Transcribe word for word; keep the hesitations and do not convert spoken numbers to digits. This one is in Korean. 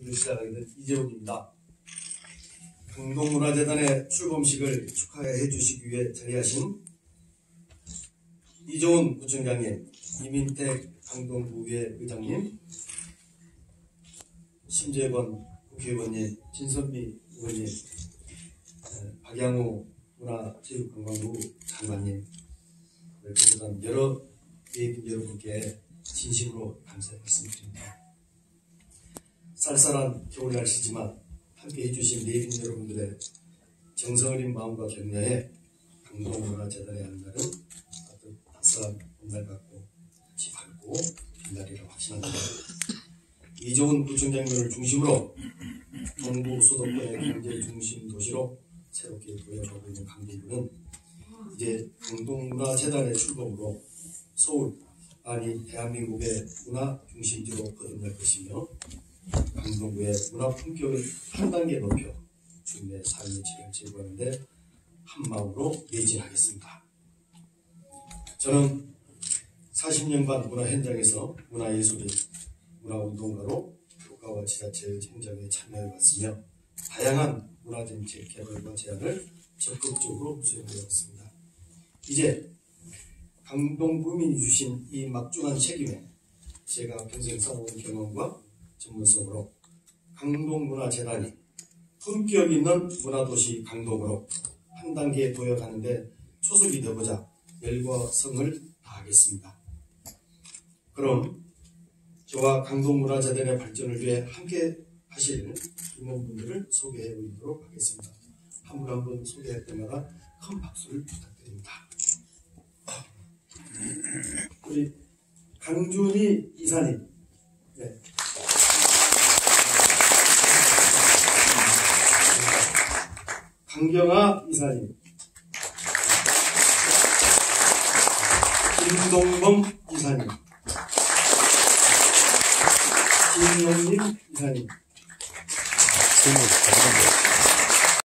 일을 시작하게 된 이재훈입니다. 강동문화재단의 출범식을 축하해 주시기 위해 자리하신 이종훈 구청장님, 이민택 강동구의 의장님, 심재권 국회의원님, 진선미 의원님, 박양호 문화체육관광부 장관님, 그리고 여러 예빈 여러분께 진심으로 감사의 말씀드립니다. 쌀쌀한 겨울 날씨지만 함께 해주신 예빈 여러분들의 정성어린 마음과 격려에 강동문화재단의 한날은 어떤 따스한 봄날 같고 빛이 밝고 빛날이라고 확신합니다. 이종훈 구청장님을 중심으로 동부 수도권의 경제 중심 도시로 새롭게 도약하고 있는 강동구는 이제 강동문화재단의 출범으로 서울, 아니 대한민국의 문화 중심지로 거듭날 것이며 강동구의 문화 품격을 한 단계 높여 주민의 삶의 질을 제고하는 데 한마음으로 매진하겠습니다. 저는 사십 년간 문화 현장에서 문화예술인, 문화운동가로 교과와 지자체의 행정에 참여해왔으며 다양한 문화정책 개발과 제안을 적극적으로 수행해왔습니다. 이제 강동구민이 주신 이 막중한 책임에 제가 평생 쌓아온 경험과 전문성으로 강동문화재단이 품격 있는 문화도시 강동으로 한 단계 도약하는데 초석이 되고자 열과 성을 다하겠습니다. 그럼 저와 강동문화재단의 발전을 위해 함께 하실 임원분들을 소개해 드리도록 하겠습니다. 한 분 한 분 소개할 때마다 큰 박수를 부탁드립니다. 우리 강준희 이사님, 네. 강경아 이사님, 김동범 이사님, 김용림 이사님,